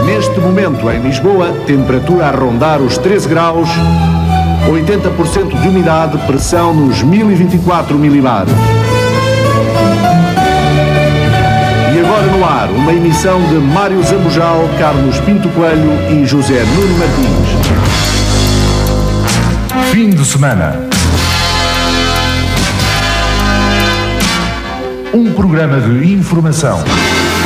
Neste momento, em Lisboa, temperatura a rondar os 13 graus, 80% de umidade, pressão nos 1024 milibares. E agora no ar, uma emissão de Mário Zambujal, Carlos Pinto Coelho e José Nuno Martins. Fim de semana. Um programa de informação,